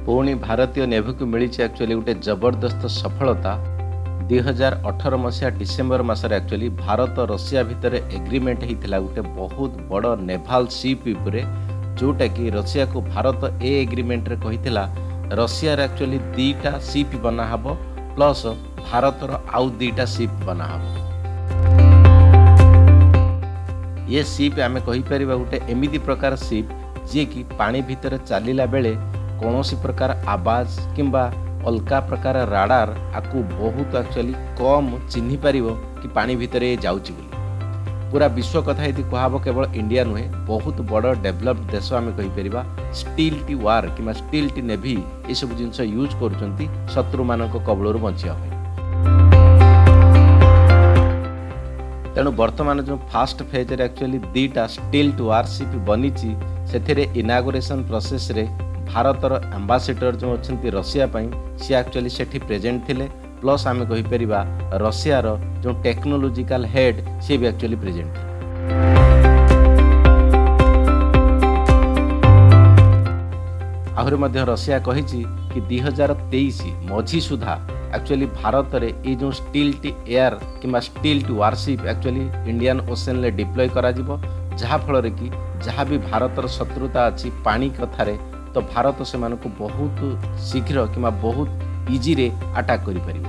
पुणी भारतीय नेवी को मिली एक्चुअली गोटे जबरदस्त सफलता 2018 मसीहा डिसेम्बर मसरे एक्चुअली भारत रशिया भितर एग्रीमेंट होता गोटे बहुत बड़ नेभाल सीप उपरे जोटा कि रशिया को भारत ए एग्रीमेंट रे कही रशिया एक्चुअली 2टा सीप बनाहब प्लस भारतर आउ 2टा सीप बनाहब। ये सीप आम कहीपर गोटे एमती प्रकार सीप जी कि पानी भितर चलला बेले कौन प्रकार आवाज किंबा अलका प्रकार राडार आपको बहुत एक्चुअली कम चिन्ह पार कि पानी भितर ये जाऊँगी बोली पूरा विश्व कथा यदि कहब केवल इंडिया नुहे बहुत बड़ डेभलप्ड देश आम कहीपर स्टील टी वार कि स्टील टी नेभी ये सब जिन यूज कर शत्रु मान कबलर बचा तेणु बर्तमान जो फास्ट फेज एक्चुअली 2टा स्टील टू वारशिप बनी से इनागुरेशन प्रोसेस रे भारतर एम्बासीडर जो अच्छा रशिया सी एक्चुअली सेठी प्रेजेंट थिले प्लस आम कहीपर रशियार जो टेक्नोलोजिकल हेड सी भी एक्चुअली प्रेजेंट थे। आहरी मध्य रशिया कही कि 2023 मझी सुधा एक्चुअली भारत रे ये जो स्टील टी एयर कि stealth warship actually Indian ocean ले डिप्लॉय करा जिवो जहा फल कि जहाँ भी भारतर शत्रुता अच्छी पानी कथार तो भारत से मानक बहुत शीघ्र कि बहुत इजी रे अटैक करि परिबो।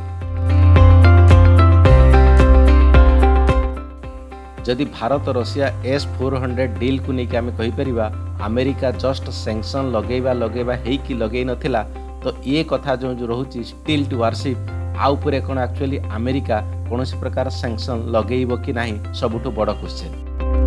जदि भारत रशिया S-400 डील को लेकिन आम कहीपर अमेरिका जस्ट सैंक्शन लगेबा हेकी लगे नथिला तो ये कथा जो रोचे स्टील टू वारशिप आउे कौन एक्चुअली अमेरिका कौन प्रकार सैंक्शन लगेब कि नहीं सबुठ बड़ क्वेश्चन।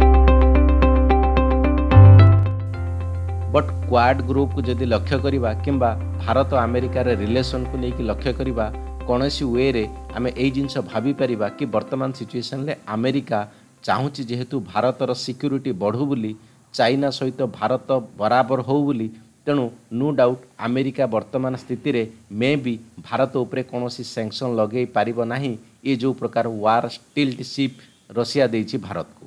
बट क्वाड ग्रुप को जदि लक्ष्य करिबा किंबा भारत अमेरिका रे रिलेशन को लेकिन लक्ष्य करिबा कौनसी वे रे आमे एई जिनस भाभी परिबा कि वर्तमान सिचुएशन ले अमेरिका चाहूची जेहेतु भारतर सिक्यूरीटी बढ़ू बोली चाइना सहित भारत बराबर हो बोली तेणु नो डाउट अमेरिका वर्तमान स्थिति रे मे भी भारत उपरे कौनसी सैंक्शन लगे पारिबो नाही ये जो प्रकार वार स्टील शिप रशिया देइछि भारत को।